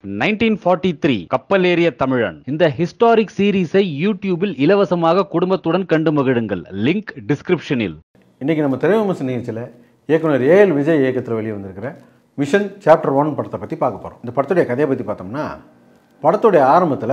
1943 கப்பலேறிய தமிழன். இந்த ஹிஸ்டாரிக் சீரீஸை யூடியூபில் இலவசமாக குடும்பத்துடன் கண்டு மகிழுங்கள். லிங்க் டிஸ்கிரிப்ஷனில். இன்றைக்கி நம்ம திரைவிமர்சன நிகழ்ச்சியில் இயக்குனர் ஏஎல் விஜய் இயக்கத்தில் வெளியே வந்திருக்கிற மிஷன் சாப்டர் 1 படத்தை பற்றி பார்க்க போகிறோம். இந்த படத்துடைய கதையை பற்றி பார்த்தோம்னா, படத்துடைய ஆரம்பத்தில்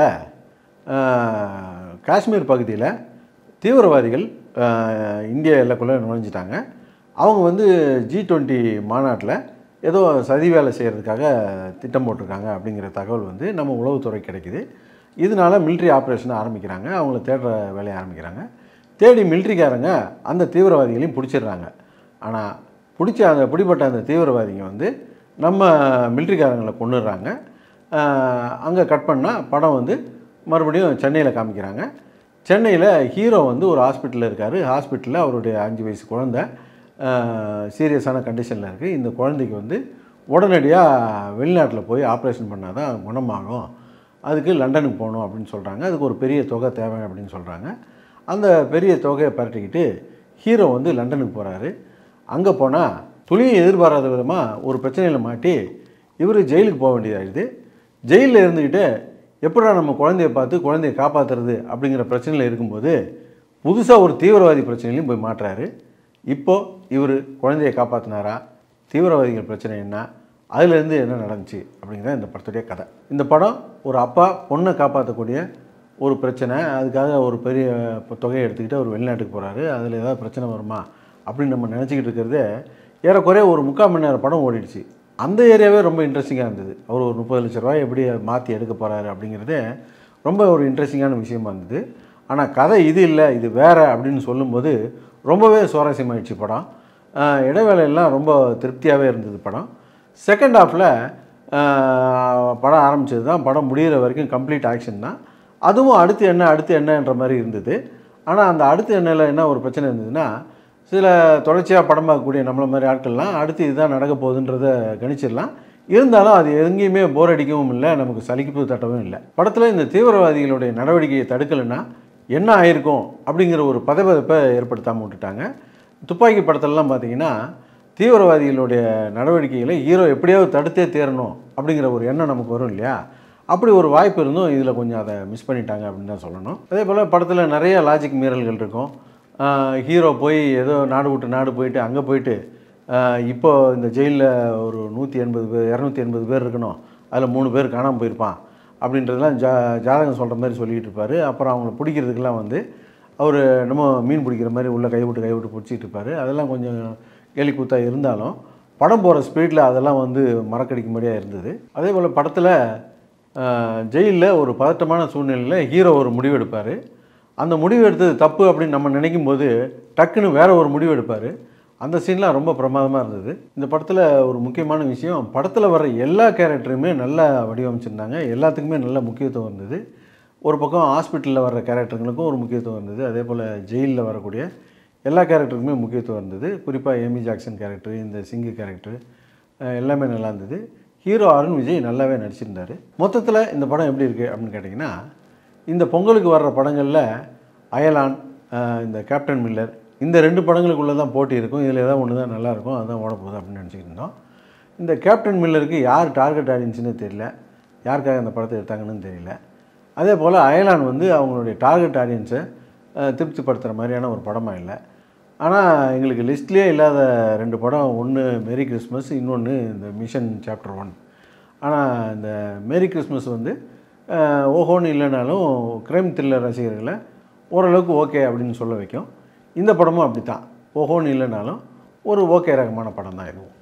காஷ்மீர் பகுதியில் தீவிரவாதிகள் இந்திய எல்லைக்குள்ளே நுழைஞ்சிட்டாங்க. அவங்க G20 மாநாட்டில் ஏதோ சதி வேலை செய்கிறதுக்காக திட்டம் போட்டிருக்காங்க அப்படிங்கிற தகவல் நம்ம உளவுத்துறை கிடைக்குது. இதனால் மிலிட்ரி ஆப்ரேஷனை ஆரம்பிக்கிறாங்க. அவங்கள தேடுற வேலையை ஆரம்பிக்கிறாங்க. தேடி மிலிட்ரிக்காரங்க அந்த தீவிரவாதிகளையும் பிடிச்சிடுறாங்க. ஆனால் பிடிப்பட்ட அந்த தீவிரவாதிங்க நம்ம மிலிட்ரிக்காரங்களை கொன்னுடுறாங்க. அங்கே கட் பண்ணால் படம் மறுபடியும் சென்னையில் காமிக்கிறாங்க. சென்னையில் ஹீரோ ஒரு ஹாஸ்பிட்டலில் இருக்கார். ஹாஸ்பிட்டலில் அவருடைய 5 வயசு குழந்தை சீரியஸான கண்டிஷனில் இருக்குது. இந்த குழந்தைக்கு உடனடியாக வெளிநாட்டில் போய் ஆப்ரேஷன் பண்ணால் தான் குணமாகும், அதுக்கு லண்டனுக்கு போகணும் அப்படின்னு சொல்கிறாங்க. அதுக்கு ஒரு பெரிய தொகை தேவை அப்படின்னு சொல்கிறாங்க. அந்த பெரிய தொகையை பரட்டிக்கிட்டு ஹீரோ லண்டனுக்கு போகிறாரு. அங்கே போனால் துளியும் எதிர்பாராத விதமாக ஒரு பிரச்சனையில் மாட்டி இவர் ஜெயிலுக்கு போக வேண்டியதாகிடுது. ஜெயிலில் இருந்துக்கிட்டு எப்படா நம்ம குழந்தைய பார்த்து குழந்தைய காப்பாற்றுறது அப்படிங்கிற பிரச்சனையில் இருக்கும்போது புதுசாக ஒரு தீவிரவாதி பிரச்சனையிலையும் போய் மாட்டுறாரு. இப்போது இவர் குழந்தையை காப்பாற்றினாரா, தீவிரவாதிகள் பிரச்சனை என்ன, அதிலேருந்து என்ன நடந்துச்சு அப்படிங்கிறத இந்த படத்துடைய கதை. இந்த படம் ஒரு அப்பா பொண்ணை காப்பாற்றக்கூடிய ஒரு பிரச்சனை, அதுக்காக ஒரு பெரிய தொகையை எடுத்துக்கிட்டு அவர் வெளிநாட்டுக்கு போகிறாரு. அதில் ஏதாவது பிரச்சனை வருமா அப்படின்னு நம்ம நினச்சிக்கிட்டு இருக்கிறது ஏறக்குறைய ஒரு 3/4 மணி நேரம் படம் ஓடிடுச்சு. அந்த ஏரியாவே ரொம்ப இன்ட்ரெஸ்டிங்காக இருந்தது. அவர் ஒரு 30 லட்ச ரூபாய் எப்படி மாற்றி எடுக்க போகிறாரு அப்படிங்கிறதே ரொம்ப ஒரு இன்ட்ரெஸ்டிங்கான விஷயமா இருந்தது. ஆனால் கதை இது இல்லை, இது வேறு அப்படின்னு சொல்லும்போது ரொம்பவே சுவாரஸ்யமாகிடுச்சு படம். இடைவேளையெல்லாம் ரொம்ப திருப்தியாகவே இருந்தது படம். செகண்ட் ஹாஃபில் படம் ஆரம்பித்தது தான், படம் முடிகிற வரைக்கும் கம்ப்ளீட் ஆக்ஷன் தான். அதுவும் அடுத்து என்னன்ற மாதிரி இருந்தது. ஆனால் அந்த அடுத்து என்னல என்ன ஒரு பிரச்சனை இருந்ததுன்னா, சில தொடர்ச்சியாக படம் பார்க்கக்கூடிய நம்மள மாதிரி ஆட்கள்லாம் அடுத்து இதுதான் நடக்க போகுதுன்றதை கணிச்சிடலாம். இருந்தாலும் அது எங்கேயுமே போர் அடிக்கவும் இல்லை, நமக்கு சலிப்பு தட்டவும் இல்லை. படத்தில் இந்த தீவிரவாதிகளுடைய நடவடிக்கையை தடுக்கலைன்னா என்ன ஆயிருக்கும் அப்படிங்கிற ஒரு பதப்பை ஏற்படுத்தாமல் விட்டுட்டாங்க. துப்பாக்கி படத்திலலாம் பார்த்திங்கன்னா தீவிரவாதிகளுடைய நடவடிக்கைகளை ஹீரோ எப்படியாவது தடுத்தே தேரணும் அப்படிங்கிற ஒரு எண்ணம் நமக்கு வரும் இல்லையா? அப்படி ஒரு வாய்ப்பு இருந்தும் இதில் கொஞ்சம் அதை மிஸ் பண்ணிட்டாங்க அப்படின்னு தான் சொல்லணும். அதே போல் படத்தில் நிறைய லாஜிக் மீறல்கள் இருக்கும். ஹீரோ போய் ஏதோ நாடு விட்டு நாடு போயிட்டு அங்கே போயிட்டு இப்போது இந்த ஜெயிலில் ஒரு 180 பேர் 280 பேர் இருக்கணும், அதில் 3 பேர் காணாமல் போயிருப்பான் அப்படின்றதெல்லாம் ஜாதகம் சொல்கிற மாதிரி சொல்லிகிட்டு இருப்பார். அப்புறம் அவங்கள பிடிக்கிறதுக்கெல்லாம் அவர் நம்ம மீன் பிடிக்கிற மாதிரி உள்ளே கைவிட்டு பிடிச்சிட்டு இருப்பார். அதெல்லாம் கொஞ்சம் கேலி கூத்தாக இருந்தாலும் படம் போகிற ஸ்பீடில் அதெல்லாம் மறக்கடிக்கும்படியாக இருந்தது. அதே போல் படத்தில் ஜெயிலில் ஒரு பதட்டமான சூழ்நிலையில் ஹீரோ ஒரு முடிவு எடுப்பார். அந்த முடிவு எடுத்தது தப்பு அப்படின்னு நம்ம நினைக்கும் போது டக்குன்னு வேறு ஒரு முடிவு எடுப்பார். அந்த சீன்லாம் ரொம்ப பிரமாதமாக இருந்தது. இந்த படத்தில் ஒரு முக்கியமான விஷயம், படத்தில் வர்ற எல்லா கேரக்டருமே நல்லா வடிவமைச்சிருந்தாங்க. எல்லாத்துக்குமே நல்ல முக்கியத்துவம் இருந்தது. ஒரு பக்கம் ஹாஸ்பிட்டலில் வர்ற கேரக்டருங்களுக்கும் ஒரு முக்கியத்துவம் இருந்தது. அதே போல் ஜெயிலில் வரக்கூடிய எல்லா கேரக்டருக்குமே முக்கியத்துவம் இருந்தது. குறிப்பாக ஏமி ஜாக்சன் கேரக்டர், இந்த சிங்கு கேரக்டர் எல்லாமே நல்லா இருந்தது. ஹீரோ அருண் விஜய் நல்லாவே நடிச்சிருந்தார். மொத்தத்தில் இந்த படம் எப்படி இருக்குது அப்படின்னு கேட்டிங்கன்னா, இந்த பொங்கலுக்கு வர்ற படங்களில் அயலான், இந்த கேப்டன் மில்லர், இந்த 2 படங்களுக்குள்ளே தான் போட்டி இருக்கும். இதில் ஏதாவது ஒன்று தான் நல்லாயிருக்கும், அதுதான் ஓட போகுது அப்படின்னு நினச்சிக்கிட்டு இருந்தோம். இந்த கேப்டன் மில்லருக்கு யார் டார்கெட் ஆடியன்ஸ்னே தெரியல, யாருக்காக அந்த படத்தை எடுத்தாங்கன்னு தெரியல. அதே போல் அயலான் அவங்களுடைய டார்கெட் ஆடியன்ஸை திருப்திப்படுத்துகிற மாதிரியான ஒரு படமாக இல்லை. ஆனால் எங்களுக்கு லிஸ்ட்லேயே இல்லாத 2 படம், ஒன்று மேரி கிறிஸ்மஸ், இன்னொன்று இந்த மிஷன் சாப்டர் 1. ஆனால் இந்த மேரி கிறிஸ்மஸ் ஓஹோன்னு இல்லைனாலும் க்ரைம் த்ரில்லர் ரசிகர்களை ஓரளவுக்கு ஓகே அப்படின்னு சொல்ல வைக்கும். இந்த படமும் அப்படி தான், ஓஹோன்னு இல்லைனாலும் ஒரு ஓகே ரகமான படம் தான் இதுவும்.